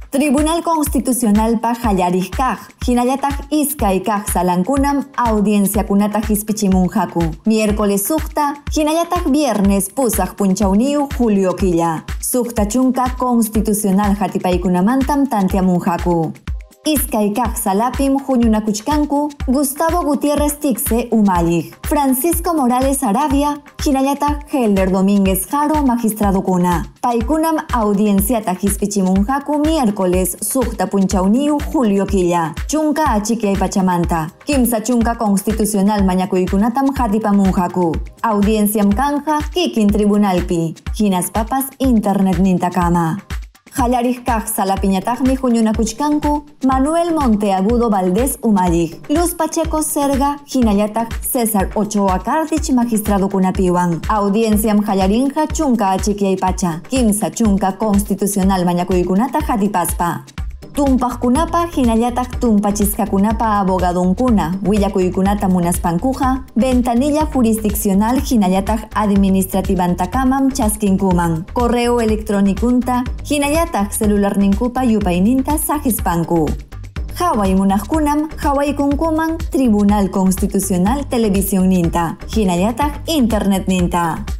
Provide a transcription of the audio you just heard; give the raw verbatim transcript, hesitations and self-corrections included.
Tribunal Constitucional pa hallaris kaq, hinallataj iskay kaq salankunam audiencia kunata hispichimunhaku. Miércoles sukta, hinallataj viernes pusaq punchauniu Julio Quilla. Sukta chunka Constitucional hatipaykunamantam tantiamunhaku. Iskay kaq salapim huñunakuchkanku Gustavo Gutiérrez Tixe umalij, Francisco Morales Arabia, hinallataj Helder Domínguez Jaro magistrado kuna. Paykunam audienciata hispichimunhaku miércoles sukta punchauniu Julio Quilla. Chunka achikiay pachamanta. Kimsa chunka constitucional mañakuykunatam hatipamunhaku. Audienciam kanja kikin tribunalpi. Hinas papas internet nintakama. Hallaris kaq salapiñatajmi huñunakuchkanku Manuel Monteagudo Valdés umalij, Luz Pacheco Serga hinallataj César Ochoa Cardich magistrado kunapiwan. Audienciam hallarinja chunka achikiay pacha. Kimsa chunka constitucional mañakuykunata hatipaspa. Tumpajkunapa hinallataj tumpachisqakunapa abogadonkuna willakuykunata munaspankuja ventanilla jurisdiccional hinallataj administrativantakamam chaskinkuman. Correo electronikunta hinallataj celularninkupa yupayninta sahispanku. Haway munajkunam hawaykunkuman Tribunal Constitucional Televisión ninta, hinallataj internet ninta.